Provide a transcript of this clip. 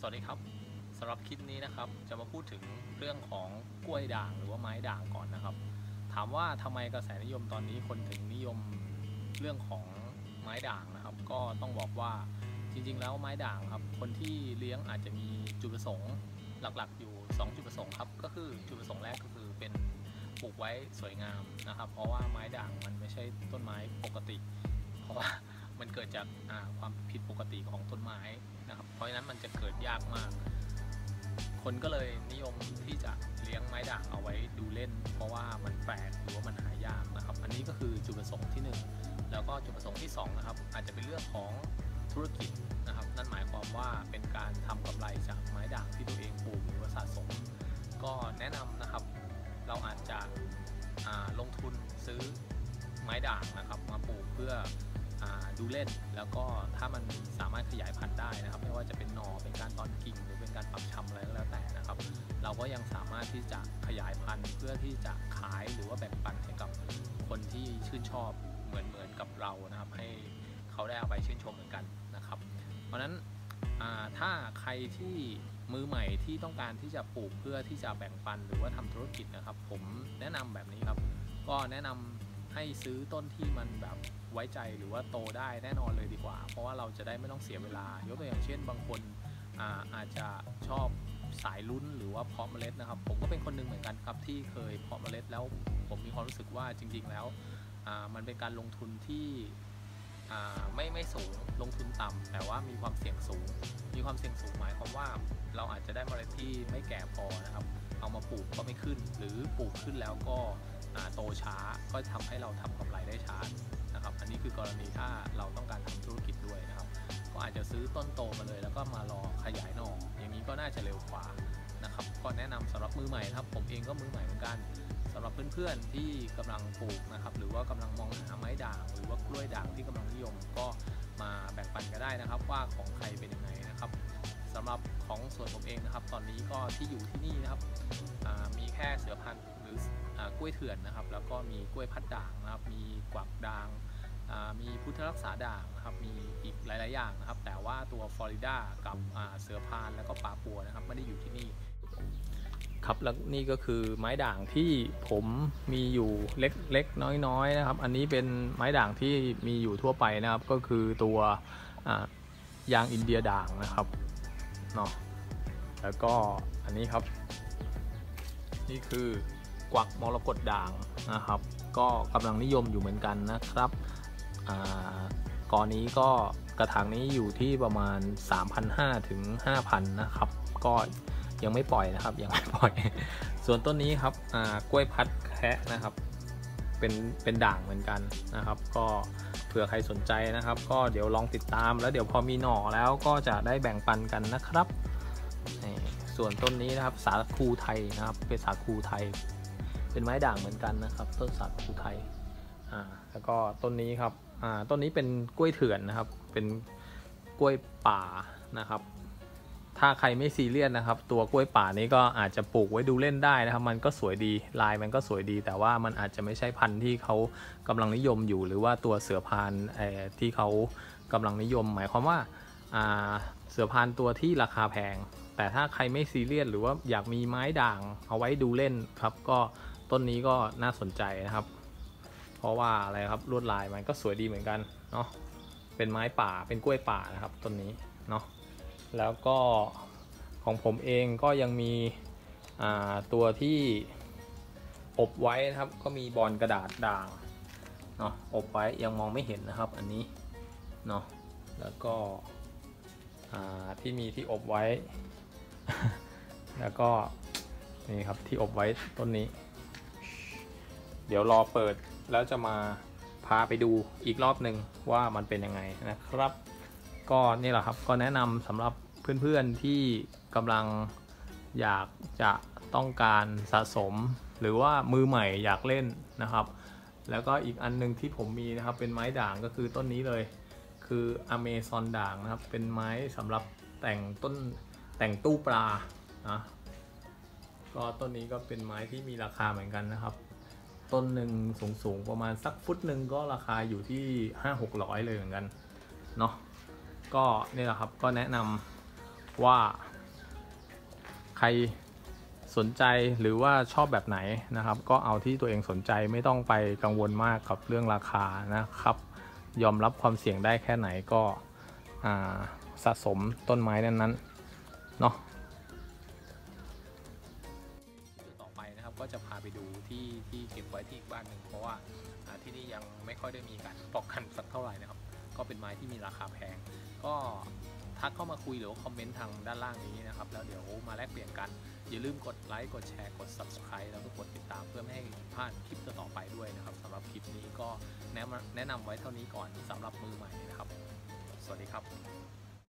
วัสดีครับสำหรับคลิปนี้นะครับจะมาพูดถึงเรื่องของกล้วยด่างหรือว่าไม้ด่างก่อนนะครับถามว่าทำไมกระแสนิยมตอนนี้คนถึงนิยมเรื่องของไม้ด่างนะครับก็ต้องบอกว่าจริงๆแล้วไม้ด่างครับคนที่เลี้ยงอาจจะมีจุดประสงค์หลักๆอยู่2จุดประสงค์ครับก็คือจุดประสงค์แรกก็คือเป็นปลูกไว้สวยงามนะครับเพราะว่าไม้ด่างมันไม่ใช่ต้นไม้ปกติเพราะว่ามันเกิดจากความผิดปกติของต้นไม้นะครับเพราะฉะนั้นมันจะเกิดยากมากคนก็เลยนิยมที่จะเลี้ยงไม้ด่างเอาไว้ดูเล่นเพราะว่ามันแปลกหรือว่ามันหายากนะครับอันนี้ก็คือจุดประสงค์ที่1แล้วก็จุดประสงค์ที่2นะครับอาจจะเป็นเรื่องของธุรกิจนะครับนั่นหมายความว่าเป็นการทำกำไรจากไม้ด่างที่ตัวเองปลูกหรือว่าสะสมก็แนะนำนะครับเราอาจจะลงทุนซื้อไม้ด่างนะครับมาปลูกเพื่อดูเล่นแล้วก็ถ้ามันสามารถขยายพันธุ์ได้นะครับไม่ว่าจะเป็นหน่อเป็นการตอนกิ่งหรือเป็นการปักชำอะไรก็แล้วแต่นะครับเราก็ยังสามารถที่จะขยายพันธุ์เพื่อที่จะขายหรือว่าแบ่งปันให้กับคนที่ชื่นชอบเหมือนกับเรานะครับให้เขาได้เอาไปชื่นชมเหมือนกันนะครับเพราะฉะนั้นถ้าใครที่มือใหม่ที่ต้องการที่จะปลูกเพื่อที่จะแบ่งปันหรือว่าทำธุรกิจนะครับผมแนะนำแบบนี้ครับก็แนะนำให้ซื้อต้นที่มันแบบไว้ใจหรือว่าโตได้แน่นอนเลยดีกว่าเพราะว่าเราจะได้ไม่ต้องเสียเวลายกตัวอย่างเช่นบางคนอาจจะชอบสายลุ้นหรือว่าเพาะเมล็ดนะครับผมก็เป็นคนหนึ่งเหมือนกันครับที่เคยเพาะเมล็ดแล้วผมมีความรู้สึกว่าจริงๆแล้วมันเป็นการลงทุนที่ไม่สูงลงทุนต่ำแต่ว่ามีความเสี่ยงสูงหมายความว่าเราอาจจะได้เมล็ดที่ไม่แก่พอนะครับเอามาปลูกก็ไม่ขึ้นหรือปลูกขึ้นแล้วก็โตช้าก็ทำให้เราทำกำไรได้ช้านะครับอันนี้คือกรณีถ้าเราต้องการทำธุรกิจด้วยนะครับก็อาจจะซื้อต้นโตมาเลยแล้วก็มารอขยายหน่ออย่างนี้ก็น่าจะเร็วกว่านะครับก็แนะนำสำหรับมือใหม่ครับผมเองก็มือใหม่เหมือนกันสำหรับเพื่อนๆที่กำลังปลูกนะครับหรือว่ากำลังมองหาไม้ด่างหรือว่ากล้วยด่างที่กำลังนิยมก็มาแบ่งปันกันได้นะครับว่าของใครเป็นยังไงนะครับสำหรับของส่วนผมเองนะครับตอนนี้ก็ที่อยู่ที่นี่นะครับมีแค่เสือพันธุ์หรือกล้วยเถื่อนนะครับแล้วก็มีกล้วยพัดด่างนะครับมีกวักด่างมีพุทธรักษาด่างนะครับมีอีกหลายๆอย่างนะครับแต่ว่าตัวฟลอริดากับเสือพานแล้วก็ป่าปัวนะครับไม่ได้อยู่ที่นี่ครับแล้วนี่ก็คือไม้ด่างที่ผมมีอยู่เล็กๆน้อยๆนะครับอันนี้เป็นไม้ด่างที่มีอยู่ทั่วไปนะครับก็คือตัวยางอินเดียด่างนะครับเนาะแล้วก็อันนี้ครับนี่คือกวักมรกตด่างนะครับก็กำลังนิยมอยู่เหมือนกันนะครับกอนี้ก็กระถางนี้อยู่ที่ประมาณ 3,500 ถึง 5,000 นะครับก็ยังไม่ปล่อยนะครับยังไม่ปล่อยส่วนต้นนี้ครับกล้วยพัดแคะนะครับเป็นด่างเหมือนกันนะครับก็เผื่อใครสนใจนะครับก็เดี๋ยวลองติดตามแล้วเดี๋ยวพอมีหน่อแล้วก็จะได้แบ่งปันกันนะครับส่วนต้นนี้นะครับสาคูไทยนะครับเป็นสาคูไทยเป็นไม้ด่างเหมือนกันนะครับต้นสาคูไทยแล้วก็ต้นนี้ครับต้นนี้เป็นกล้วยเถื่อนนะครับเป็นกล้วยป่านะครับถ้าใครไม่ซีเรียสนะครับตัวกล้วยป่านี้ก็อาจจะปลูกไว้ดูเล่นได้นะครับมันก็สวยดีลายมันก็สวยดีแต่ว่ามันอาจจะไม่ใช่พันธุ์ที่เขากำลังนิยมอยู่หรือว่าตัวเสือพานที่เขากำลังนิยมหมายความว่าเสือพานตัวที่ราคาแพงแต่ถ้าใครไม่ซีเรียสหรือว่าอยากมีไม้ด่างเอาไว้ดูเล่นครับก็ต้นนี้ก็น่าสนใจนะครับเพราะว่าอะไรครับลวดลายมันก็สวยดีเหมือนกันเนาะเป็นไม้ป่าเป็นกล้วยป่านะครับต้นนี้เนาะแล้วก็ของผมเองก็ยังมีตัวที่อบไว้นะครับก็มีบอลกระดาษด่างเนาะอบไว้ยังมองไม่เห็นนะครับอันนี้เนาะแล้วก็ที่มีที่อบไว้ แล้วก็นี่ครับที่อบไว้ต้นนี้เดี๋ยวรอเปิดแล้วจะมาพาไปดูอีกรอบหนึ่งว่ามันเป็นยังไงนะครับก็นี่แหละครับก็แนะนำสำหรับเพื่อนๆที่กำลังอยากจะต้องการสะสมหรือว่ามือใหม่อยากเล่นนะครับแล้วก็อีกอันนึงที่ผมมีนะครับเป็นไม้ด่างก็คือต้นนี้เลยคืออเมซอนด่างนะครับเป็นไม้สำหรับแต่งตู้ปลานะก็ต้นนี้ก็เป็นไม้ที่มีราคาเหมือนกันนะครับต้นหนึ่งสูงประมาณสักฟุตหนึ่งก็ราคาอยู่ที่ 500-600 เลยเหมือนกันเนาะก็นี่แหละครับก็แนะนำว่าใครสนใจหรือว่าชอบแบบไหนนะครับ ก็เอาที่ตัวเองสนใจไม่ต้องไปกังวลมากกับเรื่องราคานะครับ ยอมรับความเสี่ยงได้แค่ไหนก็สะสมต้นไม้นั้นๆเนาะต่อไปนะครับก็จะพาไปดูที่เก็บไว้ที่อีกบ้านหนึ่งเพราะว่าที่นี่ยังไม่ค่อยได้มีการป้องกันสักเท่าไหร่นะครับก็เป็นไม้ที่มีราคาแพงก็ทักเข้ามาคุยหรือว่าคอมเมนต์ทางด้านล่างนี้นะครับแล้วเดี๋ยวมาแลกเปลี่ยนกันอย่าลืมกดไลค์กดแชร์กด Subscribe แล้วก็กดติดตามเพื่อไม่ให้พลาดคลิปต่อไปด้วยนะครับสำหรับคลิปนี้ก็แนะนำไว้เท่านี้ก่อนสำหรับมือใหม่นะครับสวัสดีครับ